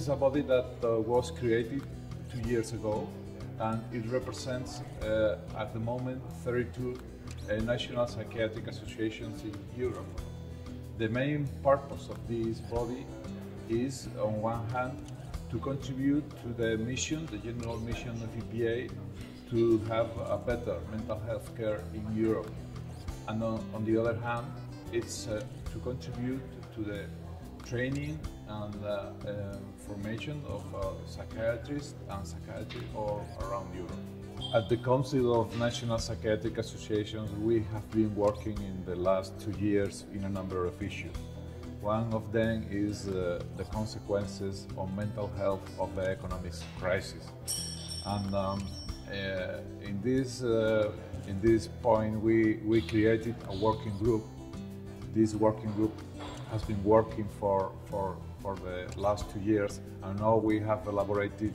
is a body that was created 2 years ago, and it represents at the moment 32 national psychiatric associations in Europe. The main purpose of this body is, on one hand, to contribute to the mission, the general mission of EPA, to have a better mental health care in Europe. And on the other hand, it's to contribute to the training and formation of psychiatrists and psychiatry all around Europe. At the Council of National Psychiatric Associations, we have been working in the last 2 years in a number of issues. One of them is the consequences on mental health of the economic crisis. And in this point, we created a working group. This working group has been working for the last 2 years, and now we have elaborated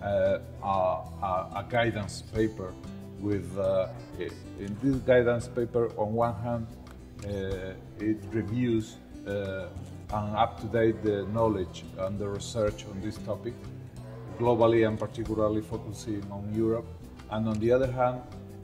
a guidance paper with, in this guidance paper, on one hand, it reviews and up-to-date the knowledge and the research on this topic, globally and particularly focusing on Europe. And on the other hand,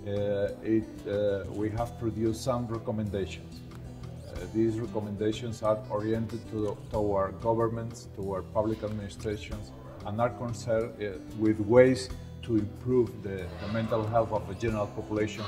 we have produced some recommendations. These recommendations are oriented toward governments, toward public administrations, and are concerned with ways to improve the mental health of the general population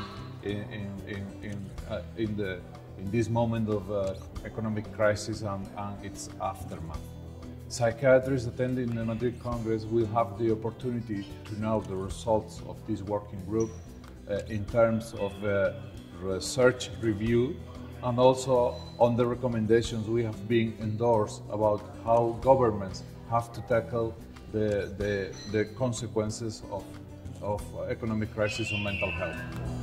in this moment of economic crisis and its aftermath. Psychiatrists attending the Madrid Congress will have the opportunity to know the results of this working group in terms of research review, and also on the recommendations we have been endorsed about how governments have to tackle the consequences of economic crisis on mental health.